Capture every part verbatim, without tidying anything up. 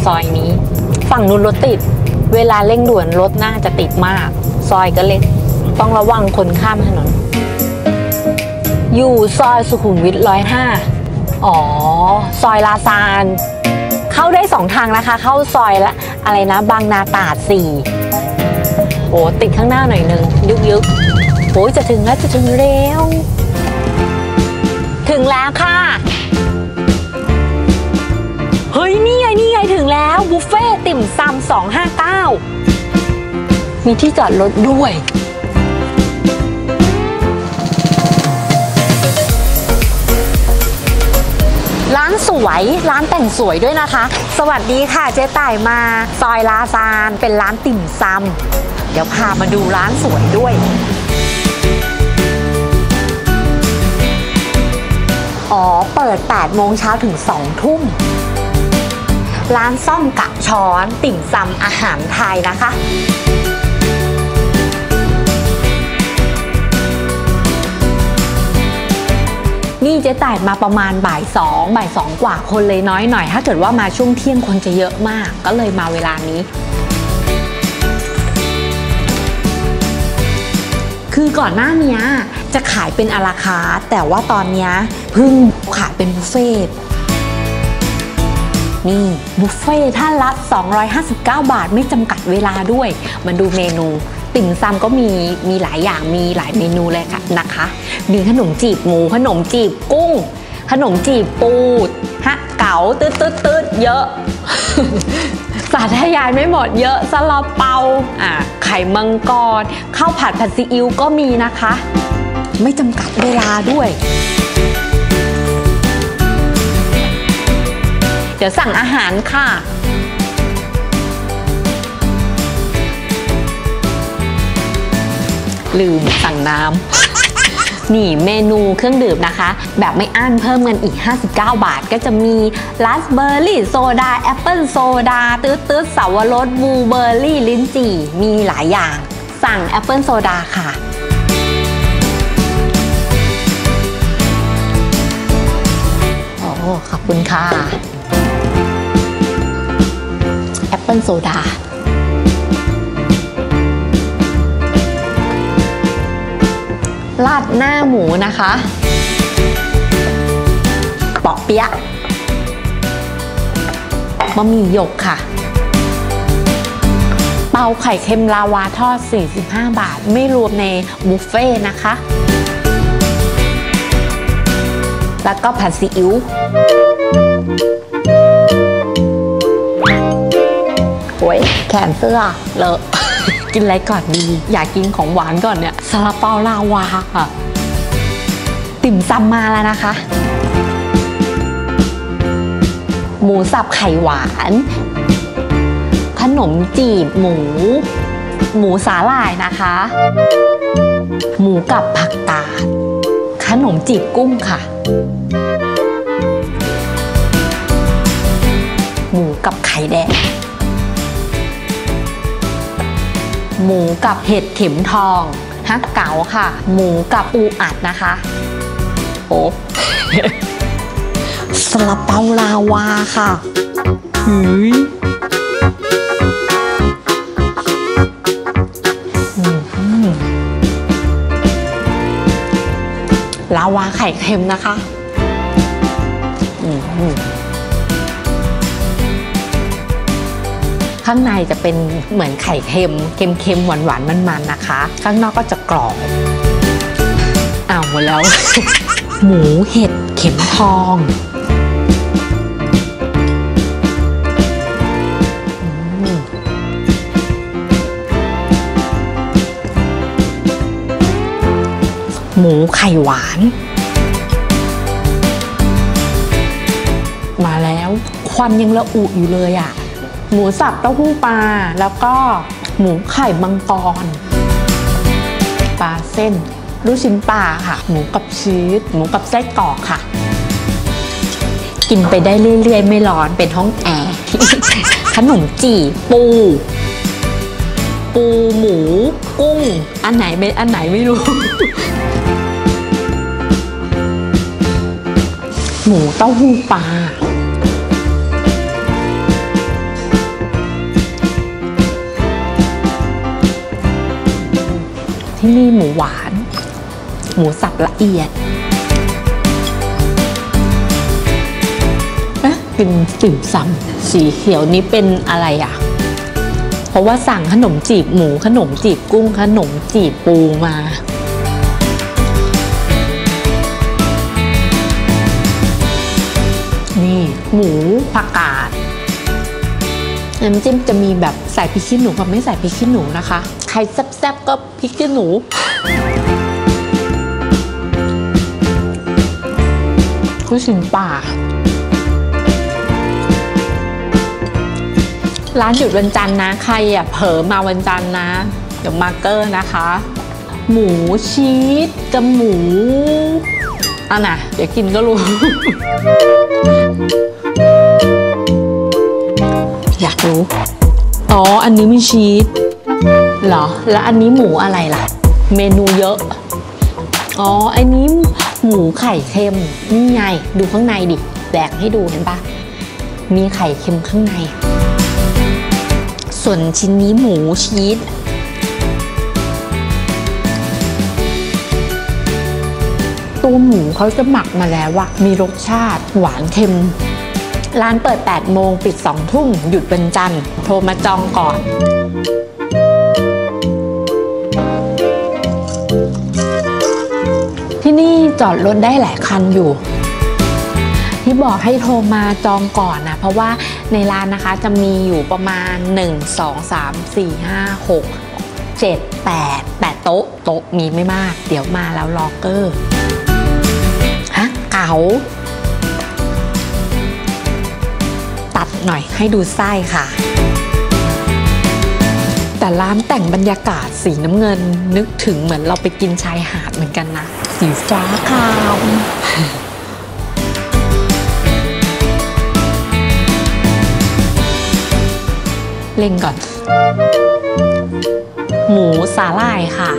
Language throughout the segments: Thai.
ซอยนี้ฝั่งนู้นรถติดเวลาเร่งด่วนรถน่าจะติดมากซอยก็เล็กต้องระวังคนข้ามถนนอยู่ซอยสุขุมวิทร้อยห้าอ๋อซอยลาซานเข้าได้สองทางนะคะเข้าซอยละอะไรนะบางนาตราดสี่โอ้ติดข้างหน้าหน่อยนึงยึกยึกโอ้ยจะถึงแล้วจะถึงแล้วถึงแล้วค่ะเฮ้ยนี่ไงนี่ไงถึงแล้วบุฟเฟ่ติ่มซำสองห้าเก้ามีที่จอดรถด้วยร้านสวยร้านแต่งสวยด้วยนะคะสวัสดีค่ะเจ๊ต่ายมาซอยลาซานเป็นร้านติ่มซำเดี๋ยวพามาดูร้านสวยด้วยอ๋อเปิดแปดโมงเช้าถึงสองทุ่มร้านซ่อมกะช้อนติ่มซำอาหารไทยนะคะนี่เจ๊ต่ายมาประมาณบ่ายสองบ่ายสองกว่าคนเลยน้อยหน่อยถ้าเกิดว่ามาช่วงเที่ยงคนจะเยอะมากก็เลยมาเวลานี้คือก่อนหน้านี้จะขายเป็นอาราคาร์ทแต่ว่าตอนนี้เพิ่งขายเป็นบุฟเฟ่นี่บุฟเฟ่ท่านละสองร้อยห้าสิบเก้าบาทไม่จำกัดเวลาด้วยมาดูเมนูติ่มซำก็มีมีหลายอย่างมีหลายเมนูเลยค่ะนะคะมีขนมจีบหมูขนมจีบกุ้งขนมจีบปูฮะเก๋าตืดตืดตืดเยอะ สาธยายไม่หมดเยอะซาลาเปาอ่ะไข่มังกรข้าวผัดผัดซีอิ๊วก็มีนะคะไม่จำกัดเวลาด้วยเดี๋ยวสั่งอาหารค่ะลืมสั่งน้ำนี่เมนูเครื่องดื่มนะคะแบบไม่อั้นเพิ่มเงินอีกห้าสิบเก้าบาทก็จะมีราสเบอร์รี่โซดาแอปเปิลโซดาตื๊ดตื๊ดสาวรสบลูเบอร์รี่ลิ้นจี่มีหลายอย่างสั่งแอปเปิลโซดาค่ะโอ้ขอบคุณค่ะแอปเปิลโซดาราดหน้าหมูนะคะปอกเปี๊ยะบะหมี่หยกค่ะเปาไข่เค็มลาวาทอดสี่สิบห้าบาทไม่รวมในบุฟเฟ่นะคะแล้วก็ผัดซีอิ๊วโอ้ยแขนเสื้อเลอะกินอะไรก่อนดีอยากกินของหวานก่อนเนี่ยซาลาเปาลาวาค่ะติ่มซำมาแล้วนะคะหมูสับไข่หวานขนมจีบหมูหมูสาหร่ายนะคะหมูกับผักกาดขนมจีบกุ้งค่ะหมูกับไข่แดงหมูกับเห็ดเข็มทองฮักเก๋าค่ะหมูกับปูอัดนะคะโอ้ ซาลาเปาลาวาค่ะหืยลาวาไข่เค็มนะคะข้างในจะเป็นเหมือนไข่เค็มเค็มๆหวานๆมันๆนะคะข้างนอกก็จะกรอบอ้าวหมดแล้ว หมูเห็ดเข็มทองหมูไข่หวานมาแล้วควันยังระอุอยู่เลยอ่ะหมูสับเต้าหู้ปลาแล้วก็หมูไข่มังกรปลาเส้นลูกชิ้นปลาค่ะหมูกับชีสหมูกับไส้กรอกค่ะกินไปได้เรื่อยๆไม่ร้อนเป็นห้องแอร์ ขนมจี่ปูปูหมูกุ้งอันไหนเป็นอันไหนไม่รู้ หมูเต้าหู้ปลาที่นี่หมูหวานหมูสับละเอียดเอ๊ะกินติ่มซำสีเขียวนี้เป็นอะไรอ่ะเพราะว่าสั่งขนมจีบหมูขนมจีบกุ้งขนมจีบปูมานี่หมูผักกาดน้ำจิ้มจะมีแบบใส่พริกขี้หนูกับไม่ใส่พริกขี้หนูนะคะใครแซ่บๆก็พริกขี้หนูลูกชิ้นปลาร้านหยุดวันจันทร์นะใครอ่ะเผลอมาวันจันทร์นะเดี๋ยวมาร์เกอร์นะคะหมูชีสกับหมูอ่ะนะเดี๋ยวกินก็รู้ อยากรู้อ๋ออันนี้มีชีสเหรอแล้วอันนี้หมูอะไรล่ะเมนูเยอะอ๋ออันนี้หมูไข่เค็มนี่ไงดูข้างในดิแบกให้ดูเห็นปะมีไข่เค็มข้างในส่วนชิ้นนี้หมูชีสตัวหมูเขาจะหมักมาแล้วอะมีรสชาติหวานเค็มร้านเปิดแปดโมงปิดสองทุ่มหยุดวันจันทร์โทรมาจองก่อนที่นี่จอดรถได้หลายคันอยู่ที่บอกให้โทรมาจองก่อนนะเพราะว่าในร้านนะคะจะมีอยู่ประมาณหนึ่ง สอง สาม สี่ ห้า หก เจ็ด แปด แปดโต๊ะโต๊ะมีไม่มากเดี๋ยวมาแล้วล็อกเกอร์ฮะเก๋าตัดหน่อยให้ดูไส้ค่ะแต่ร้านแต่งบรรยากาศสีน้ำเงินนึกถึงเหมือนเราไปกินชายหาดเหมือนกันนะสีฟ้าครามเล่งก่อนหมูสาหร่ายค่ะ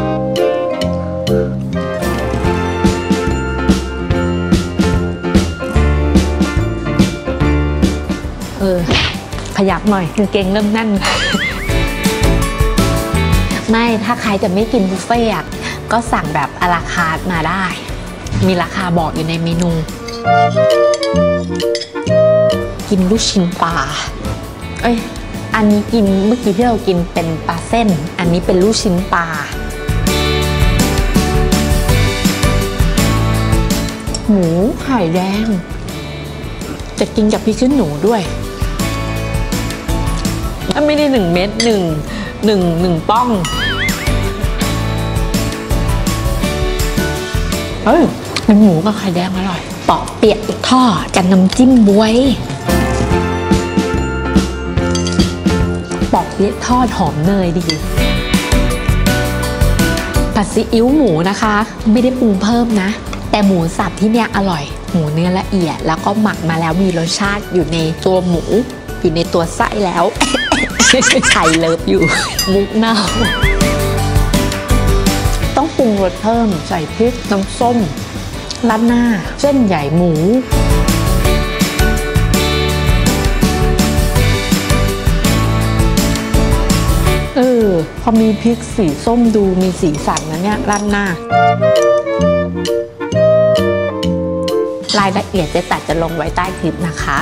เออขยับหน่อยกางเกงเริ่มแน่นไม่ถ้าใครจะไม่กินบุฟเฟ่ต์ก็สั่งแบบอะลาคาร์ทมาได้มีราคาบอกอยู่ในเมนูกินลูกชิ้นปลาเอ้ยอันนี้กินเมื่อกี้ที่เรากินเป็นปลาเส้นอันนี้เป็นลูกชิ้นปลาหมูไข่แดงจะกินกับพริกขี้หนูด้วยไม่ได้หนึ่งเม็ดหนึ่งหนึ่งหนึ่งป้องเฮ้ยเป็นหมูกับไข่แดงอร่อยปอกเปียกทอดกับน้ำจิ้มบ๊วยปอกเปี๊ยะทอดหอมเนยดีผัดซีอิ๊วหมูนะคะไม่ได้ปรุงเพิ่มนะแต่หมูสับที่เนี่ยอร่อยหมูเนื้อละเอียดแล้วก็หมักมาแล้วมีรสชาติอยู่ในตัวหมูอยู่ในตัวไส้แล้วไข่เลิฟอยู่มุกเน่าต้องปรุงรสเพิ่มใส่พริกน้ำส้มราดหน้าเส้นใหญ่หมูเออพอมีพริกสีส้มดูมีสีสันนะเนี่ยราดหน้ารายละเอียดเจ๊ตัดจะลงไว้ใต้คลิปนะคะ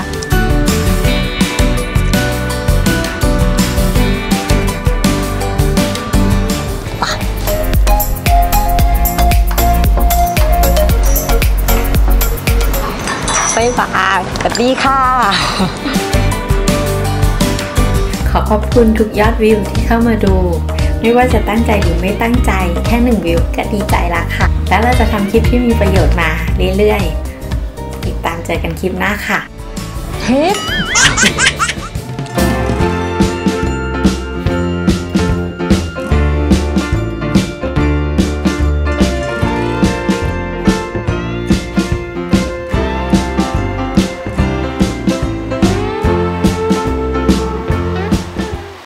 บ๊ายบายสวัสดีค่ะขอขอบคุณทุกยอดวิวที่เข้ามาดูไม่ว่าจะตั้งใจหรือไม่ตั้งใจแค่หนึ่งวิวก็ดีใจละค่ะแล้วเราจะทำคลิปที่มีประโยชน์มาเรื่อยๆติดตามเจอกันคลิปหน้าค่ะเฮ้